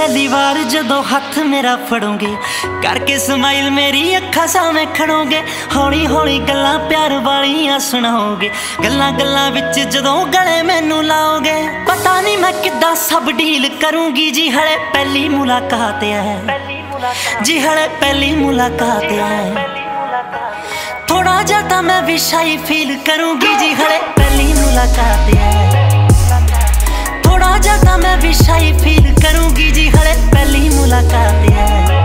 पहली बार जदों हथ मेरा फड़ोगे, करके स्माइल मेरी अखा सामने खड़ोगे, हौली हौली गल्लां प्यार वालियां सुनाओगे, गल्लां गल्लां विच जदों गले मैनू लाओगे। पता नहीं मैं किद्दां सब डील करूंगी जी, हले पहली मुलाकात है जी, हले पहली मुलाकात है। थोड़ा ज्यादा मैं भी शाई फील करूंगी जी, हले पहली मुलाकात है। थोड़ा ज्यादा मैं भी शाई फील करूंगी जी, हले पहली मुलाकात है।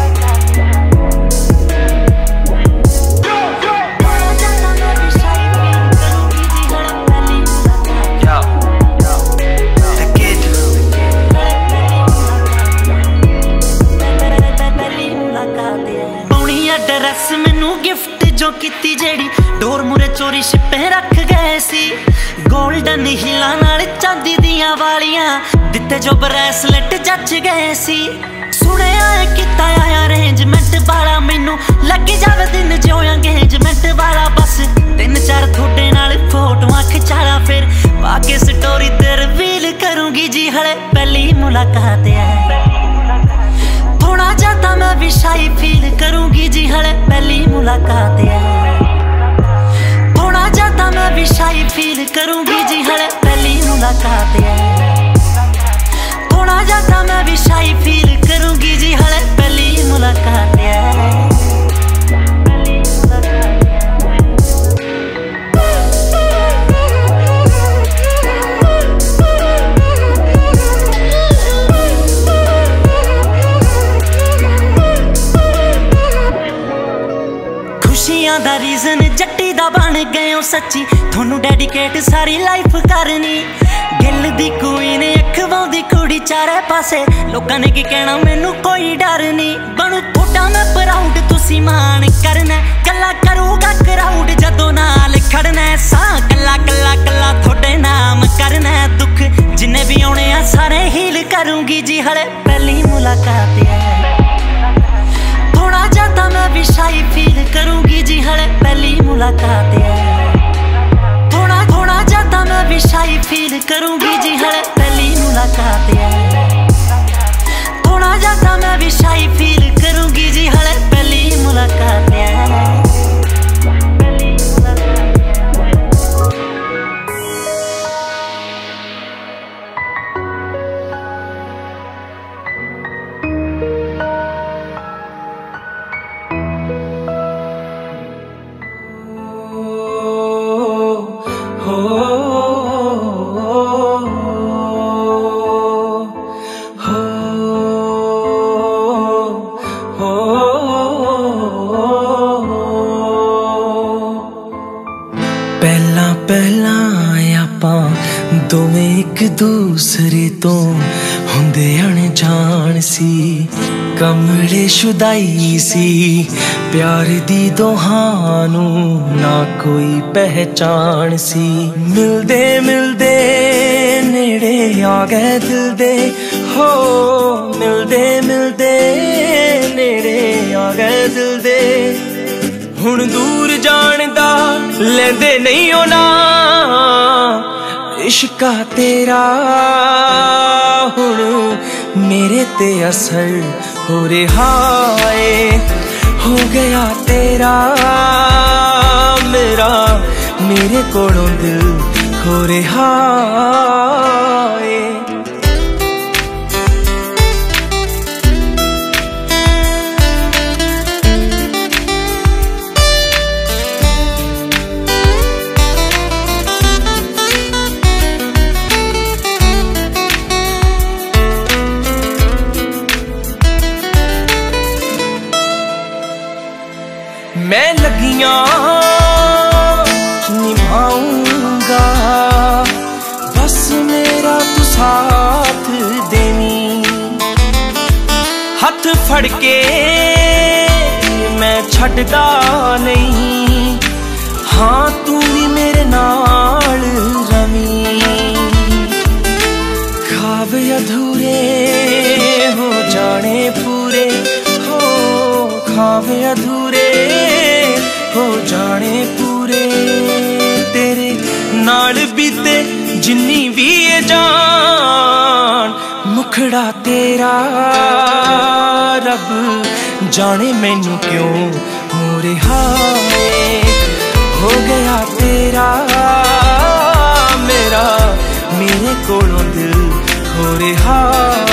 ड्रेस मैनू गिफ्ट जो कीती जेड़ी डोर मुरे चोरी छिपे रख गए सी, गोल्डन हिलां नाल चांदी दियां वालियां दिते जो ब्रेसलेट जच गए सी। सुनिया किता आया अरेंजमेंट वाला, मैनू लग जावे दिन जो एंगेजमेंट वाला। बस 3-4 थोड़े नाल फोटोआं खिचाला, फिर बाकी स्टोरी ते रिवील करूंगी जी, हले पहली मुलाकात है। थोड़ा ज्यादा मैं भी शाई फील करूंगी जी, हले पहली मुलाकात है। थोड़ा ज्यादा मैं भी शाई फील करूंगी जी, हले पहली मुलाकात है। थोड़ा ज्यादा मैं भी शाई फील करूंगी जी, हले पहली मुलाकात है। दा रीजन जट्टी दा बन गए हो सच्ची, थोनू डेडिकेट सारी लाइफ करनी। गिल दी क्वीन अखवांदी कुड़ी चारे पासे, लोकां ने की कहना मैनू कोई डर नहीं। बनू थोड़ा मैं प्राउड तुसी मान करना, कला करूगा क्राउड जदों नाल खड़ना। सा कला कला कला थोड़े नाम करना, दुख जिन्ने भी आने आ सारे हील करूंगी जी, हले पहली मुलाकात है। थोड़ा ज्यादा मैं भी शाई फील करूंगी जी, हले पहली मुलाकात है। थोड़ा ज्यादा मैं भी शाई फील करूंगी जी, हले पहली मुलाकात है। थोड़ा ज्यादा मैं भी शाई फील करूंगी जी, हले पहली मुलाकात है। दोवें एक दूसरे तो हुंदे अनजान सी, कमले शुदाई सी, प्यार दी दोहानू ना कोई पहचान सी। मिलदे मिलदे नेड़े आ गए दिल दे, हो मिलदे मिलदे नेड़े आ गए दिल दे। हुण दूर जान दा लेंदे नहीं होना, इश्का तेरा हुण मेरे ते असर हो रहा है। हो गया तेरा मेरा, मेरे कोलों दिल हो रहा है। मैं लगियां निभाऊंगा, बस मेरा तू साथ देनी। हथ फड़ के मैं छड्डदा नहीं, हाँ तू भी मेरे नाल रवी। ख्वाब अधूरे हो जाने पूरे, हो ख्वाब अधूरे हो जाने पूरे। नाल बीते जिन्नी भी ये जान दुखड़ा तेरा रब जाने मैनू क्यों हो रहा है, हो गया तेरा मेरा मेरे कोलों दिल हो रहा